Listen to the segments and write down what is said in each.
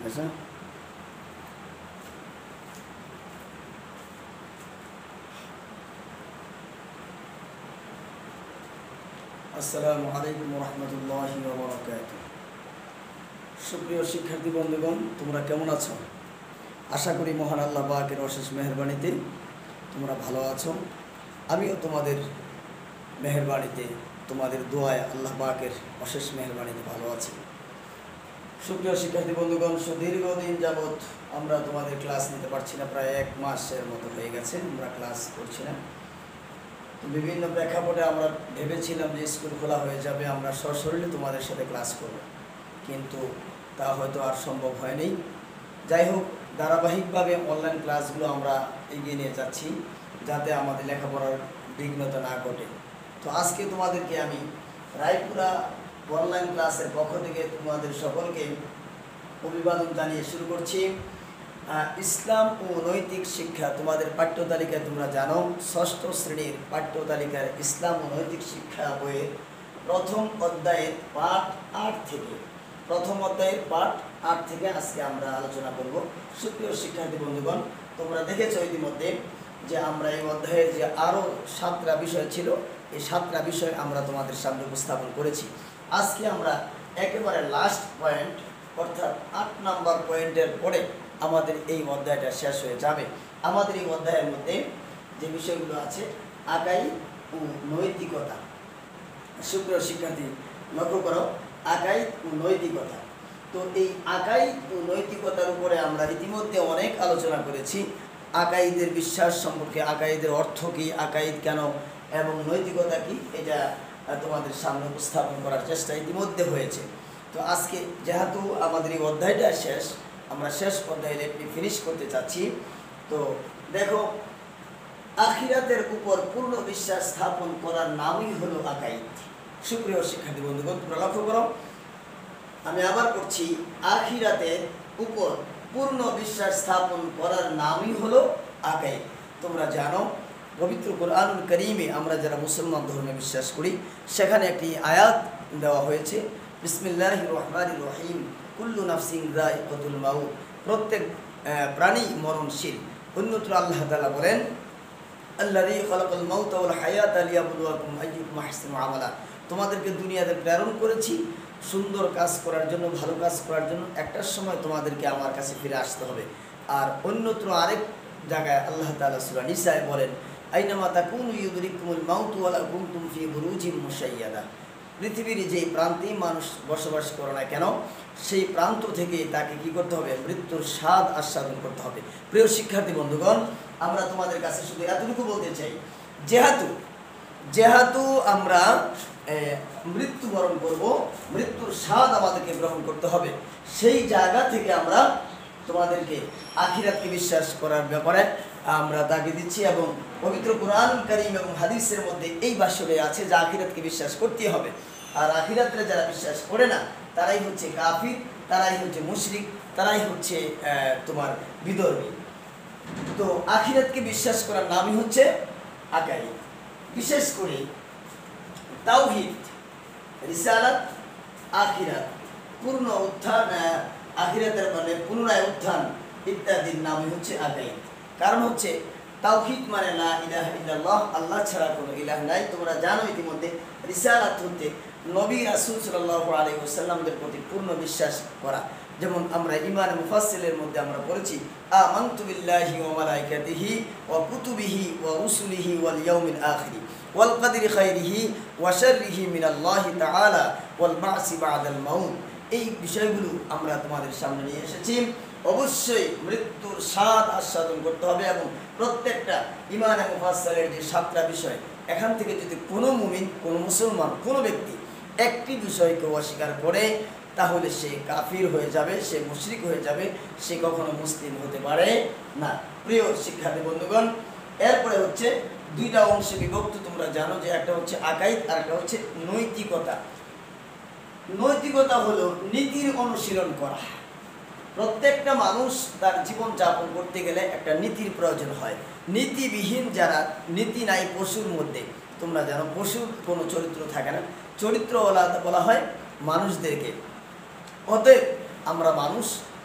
আছে। আসসালামু আলাইকুম ওয়া রাহমাতুল্লাহি ওয়া বারাকাতুহু। সুপ্রিয় শিক্ষার্থী বন্ধুগণ, তোমরা কেমন আছো? আশা করি মহান আল্লাহ পাকের অশেষ মেহেরবানিতে তোমরা ভালো আছো। আমিও তোমাদের মেহেরবানিতে, তোমাদের দোয়ায় আল্লাহ পাকের অশেষ মেহেরবানিতে ভালো আছি। সুপ্রিয় শিক্ষার্থী বন্ধুগণ, দীর্ঘদিন যাবৎ আমরা তোমাদের ক্লাস নিতে পারছি না, প্রায় 1 মাসের মতো হয়ে গেছে আমরা ক্লাস করছি না। বিভিন্ন প্রেক্ষাপটে আমরা ভেবেছিলাম যে স্কুল খোলা হয়ে যাবে, আমরা সশরীরে তোমাদের সাথে ক্লাস করব, কিন্তু তা হয়তো আর সম্ভব হয়নি। যাই হোক, ধারাবাহিকভাবে অনলাইন ক্লাসগুলো আমরা এগিয়ে নিয়ে যাচ্ছি যাতে আমাদের লেখাপড়ার বিঘ্নতা না ঘটে। তো আজকে তোমাদেরকে আমি রায়পুরা অনলাইন ক্লাসের পক্ষ থেকে তোমাদের সকলকে অভিবাদন জানিয়ে শুরু করছি। ইসলাম ও নৈতিক শিক্ষা তোমাদের পাঠ্য তালিকায় তোমরা জানো, 6ষ্ঠ শ্রেণীর পাঠ্য তালিকার ইসলাম ও নৈতিক শিক্ষা বইয়ের প্রথম অধ্যায়ের পাঠ 8 থেকে আজকে আমরা আলোচনা করব। সুপ্রিয় শিক্ষার্থী বন্ধুগণ, তোমরা দেখেছো ইতিমধ্যে যে আমরা এই অধ্যায়ের যে আরও 7টা বিষয় ছিল, এই 7টা বিষয় আমরা তোমাদের সামনে উপস্থাপন করেছি। আজকে আমরা একেবারে লাস্ট পয়েন্ট অর্থাৎ 8 নম্বর পয়েন্টের পরে আমাদের এই অধ্যায়টা শেষ হয়ে যাবে। আমাদের এই অধ্যায়ের মধ্যে যে বিষয়গুলো আছে, আকাইদ ও নৈতিকতা। সুপ্রিয় শিক্ষার্থী লক্ষ্য করো, আকাইদ ও নৈতিকতা। তো এই আকাইদ ও নৈতিকতার উপরে আমরা ইতিমধ্যে অনেক আলোচনা করেছি। আকাইদের বিশ্বাস সম্পর্কে, আকাইদের অর্থ কী, আকাইদ কেন এবং নৈতিকতা কী, এটা তোমাদের সামনে উপস্থাপন করার চেষ্টা ইতিমধ্যে হয়েছে। তো আজকে যেহেতু আমাদের এই অধ্যায়টা শেষ, আমরা শেষ অধ্যায়ে ফিনিশ করতে চাচ্ছি। তো দেখো, আখিরাতের উপর পূর্ণ বিশ্বাস স্থাপন করার নামই হলো আকাইদ। সুপ্রিয় শিক্ষার্থী বন্ধুগণ, তোমরা লক্ষ্য করো, আমি আবার করছি, আখিরাতের উপর পূর্ণ বিশ্বাস স্থাপন করার নামই হলো আকাইদ। তোমরা জানো, পবিত্র কোরআনুল কারীমে আমরা যারা মুসলমান ধর্মে বিশ্বাস করি, সেখানে একটি আয়াত দেওয়া হয়েছে, বিসমিল্লাহির রহমানির রহিম, কুল্লু নাফসিন যায়িকাতুল মাউত, প্রত্যেক প্রাণী মরণশীল। অন্যত্র আল্লাহ তাআলা বলেন, আল্লাযী খালাকাল মাউতা ওয়াল হায়াতা লিয়াবলুয়াকুম আইয়ুকুম আহসানু আমালা, তোমাদেরকে দুনিয়াতে প্রেরণ করেছি সুন্দর কাজ করার জন্য, ভালো কাজ করার জন্য। একটার সময় তোমাদেরকে আমার কাছে ফিরে আসতে হবে। আর অন্যত্র আরেক জায়গায় আল্লাহ তাআলা সূরা নিসায় বলেন, আইনামা তাকুনু ইউদরিকুমুল মাউতু ওয়া লাউ কুনতুম ফি বুরুজিন মুশাইয়াদা, পৃথিবীর যেই প্রান্তেই মানুষ বসবাস করে না কেন, সেই প্রান্ত থেকে তাকে কি করতে হবে? মৃত্যুর স্বাদ আস্বাদন করতে হবে। প্রিয় শিক্ষার্থী বন্ধুগণ, আমরা তোমাদের কাছে শুধু এতটুকু বলতে চাই, যেহেতু আমরা মৃত্যুবরণ করব, মৃত্যুর স্বাদ আমাদেরকে গ্রহণ করতে হবে, সেই জায়গা থেকে আমরা তোমাদেরকে আখিরাতকে বিশ্বাস করার ব্যাপারে আমরা তাগিদ দিচ্ছি। এবং পবিত্র কোরআনুল কারীম এবং হাদিসের মধ্যে এই ভাষ্যটি আছে যে আখিরাতকে বিশ্বাস করতেই হবে। আর আখিরাতে যারা বিশ্বাস করে না, তারাই হচ্ছে কাফির, তারাই হচ্ছে মুশরিক, তারাই হচ্ছে তোমার বিধর্মী। তো আখিরাতকে বিশ্বাস করার নামই হচ্ছে আকাইদ। বিশেষ করে তাওহীদ, রিসালাত, আখিরাত, পূর্ণ উত্থান, আখিরাতের মানে পুনরায় উত্থান ইত্যাদির নামই হচ্ছে আকাইদ। কারণ হচ্ছে তাওহীদ মানে লা ইলাহা ইল্লাল্লাহ, আল্লাহ ছাড়া কোনো ইলাহ নাই। তোমরা জানো ইতিমধ্যে, রিসালাত হতে নবী রাসূল সাল্লাল্লাহু আলাইহি ওয়াসাল্লামদের প্রতি পূর্ণ বিশ্বাস করা। যেমন আমরা ঈমান মুফাসসিলের মধ্যে আমরা পড়েছি, আমানতু বিল্লাহি ওয়া মালাইকাতিহি ওয়া কুতুবিহি ওয়া রুসুলিহি ওয়াল ইয়াউমিল আখির ওয়াল কদরি খাইরিহি ওয়া শাররিহি মিনাল্লাহি তাআলা ওয়াল বা'সি বা'দাল মাউত। এই বিষয়গুলো আমরা তোমাদের সামনে নিয়ে এসেছি। অবশ্যই মৃত্যুর স্বাদ আস্বাদন করতে হবে এবং প্রত্যেকটা ঈমান মুফাসসিলের যে 7টা বিষয়, এখান থেকে যদি কোনো মুমিন, কোনো মুসলমান, কোনো ব্যক্তি একটি বিষয়কে অস্বীকার করে, তাহলে সে কাফির হয়ে যাবে, সে মুশরিক হয়ে যাবে, সে কখনো মুসলিম হতে পারে না। প্রিয় শিক্ষার্থী বন্ধুগণ, এরপরে হচ্ছে 2টা অংশে বিভক্ত। তোমরা জানো যে একটা হচ্ছে আকাইদ আর একটা হচ্ছে নৈতিকতা। নৈতিকতা হলো নীতির অনুশীলন করা। প্রত্যেকটা মানুষ তার জীবন যাপন করতে গেলে একটা নীতির প্রয়োজন হয়। নীতিবিহীন যারা, নীতি নাই পশুর মধ্যে। তোমরা জানো পশুর কোনো চরিত্র থাকে না, চরিত্র বলা হয় মানুষদেরকে। অতএব আমরা মানুষ,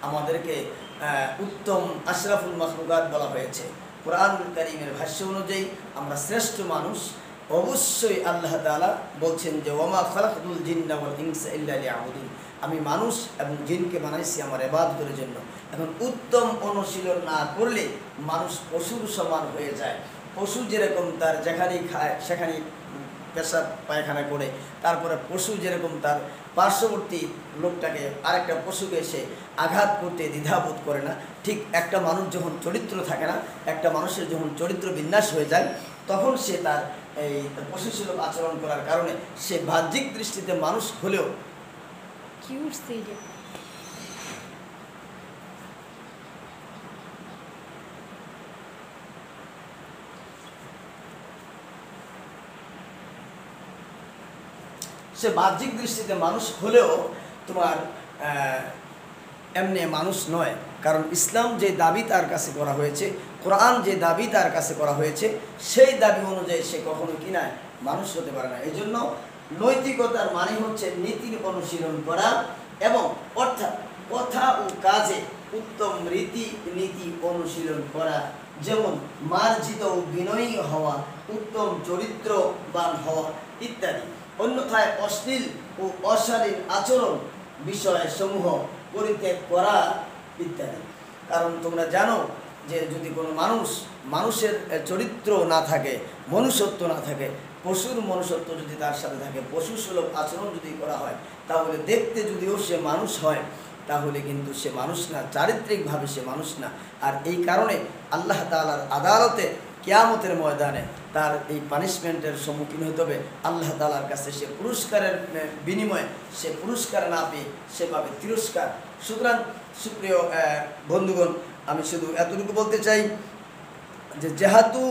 আমাদেরকে উত্তম আশরাফুল মাখলুকাত বলা হয়েছে। কোরআনুল কারীমের ভাষ্য অনুযায়ী আমরা শ্রেষ্ঠ মানুষ। অবশ্যই আল্লাহ তাআলা বলছেন যে ওয়ামা খালাকতুল জিন্না ওয়াল ইনসা ইল্লা লিয়াবুদুন, আমি মানুষ এবং জিনকে বানাইছি আমার ইবাদতের জন্য। এখন উত্তম অনুশীলন না করলে মানুষ পশুর সমান হয়ে যায়। পশু যেরকম তার যেখানেই খায় সেখানেই পেশাব পায়খানা করে, তারপরে পশু যেরকম তার পার্শ্ববর্তী লোকটাকে আরেকটা পশুকে এসে আঘাত করতে দ্বিধাবোধ করে না, ঠিক একটা মানুষ যখন চরিত্র থাকে না, একটা মানুষের যখন চরিত্র বিন্যাস হয়ে যায় তখন সে তার এই পশুসুলভ আচরণ করার কারণে সে বাহ্যিক দৃষ্টিতে মানুষ হলেও সে বাহ্যিক দৃষ্টিতে মানুষ হলেও তোমার এমনি মানুষ নয়। কারণ ইসলাম যে দাবি তার কাছে করা হয়েছে, কোরআন যে দাবি তার কাছে করা হয়েছে, সেই দাবি অনুযায়ী সে কখনো কি নয়, মানুষ হতে পারে না। এই জন্য নৈতিকতার মানে হচ্ছে নীতির অনুশীলন করা এবং অর্থাৎ কথা ও কাজে উত্তম রীতি নীতি অনুশীলন করা, যেমন মার্জিত ও বিনয়ী হওয়া, উত্তম চরিত্রবান হওয়া ইত্যাদি। অন্যথায় অশ্লীল ও অশালীন আচরণ বিষয়সমূহ পরিত্যাগ করা ইত্যাদি। কারণ তোমরা জানো যে যদি কোনো মানুষের চরিত্র না থাকে, মনুষ্যত্ব না থাকে, পশুর মনুষ্যত্ব যদি তার সাথে থাকে, পশু সুলভ আচরণ যদি করা হয়, তাহলে দেখতে যদিও সে মানুষ হয়, তাহলে কিন্তু সে মানুষ না, চারিত্রিকভাবে সে মানুষ না। আর এই কারণে আল্লাহ তাআলার আদালতে কিয়ামতের ময়দানে তার এই পানিশমেন্টের সম্মুখীন হতে হবে। আল্লাহ তাআলার কাছে সে পুরস্কারের বিনিময়ে সে পুরস্কার না পেয়ে সে পাবে তিরস্কার। সুতরাং সুপ্রিয় বন্ধুগণ, আমি শুধু এতটুকু বলতে চাই যে যেহেতু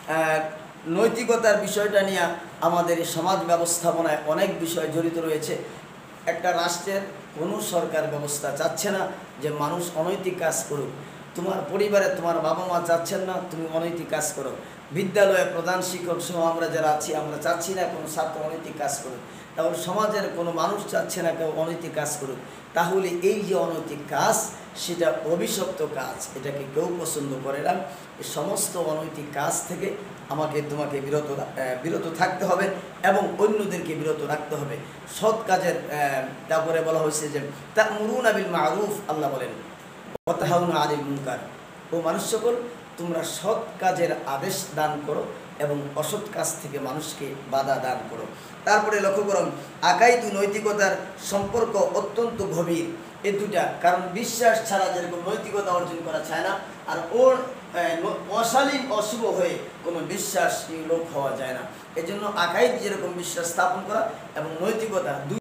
নৈতিকতার বিষয়টা নিয়ে আমাদের এই সমাজ ব্যবস্থাপনায় অনেক বিষয় জড়িত রয়েছে। একটা রাষ্ট্রের কোনো সরকার ব্যবস্থা চাচ্ছে না যে মানুষ অনৈতিক কাজ করুক। তোমার পরিবারে তোমার বাবা মা চাচ্ছেন না তুমি অনৈতিক কাজ করো। বিদ্যালয়ে প্রধান শিক্ষক সহ আমরা যারা আছি আমরা চাচ্ছি না কোনো ছাত্র অনৈতিক কাজ করুক। তাহলে সমাজের কোনো মানুষ চাচ্ছে না কেউ অনৈতিক কাজ করুক। তাহলে এই যে অনৈতিক কাজ সেটা অভিশপ্ত কাজ, এটাকে কেউ পছন্দ করে না। এই সমস্ত অনৈতিক কাজ থেকে তোমাকে বিরত থাকতে হবে এবং অন্যদেরকে বিরত রাখতে হবে। সৎ কাজের তারপরে বলা হয়েছে যে তা'মুরুনা বিল মা'রুফ, আল্লাহ বলেন ওয়া তানহাউনা আনিল মুনকার, ও মানুষ সকল তোমরা সৎ কাজের আদেশ দান করো এবং অসৎ কাজ থেকে মানুষকে বাধা দান করো। তারপরে লক্ষ্য করুন আকাইদু নৈতিকতার সম্পর্ক অত্যন্ত গভীর এই দুটা। কারণ বিশ্বাস ছাড়া যেরকম নৈতিকতা অর্জন করা চায় না, আর ওর অশালীন অশুভ হয়ে কোনো বিশ্বাসী লোক হওয়া যায় না। এই জন্য আকাইদ যেরকম বিশ্বাস স্থাপন করা এবং নৈতিকতা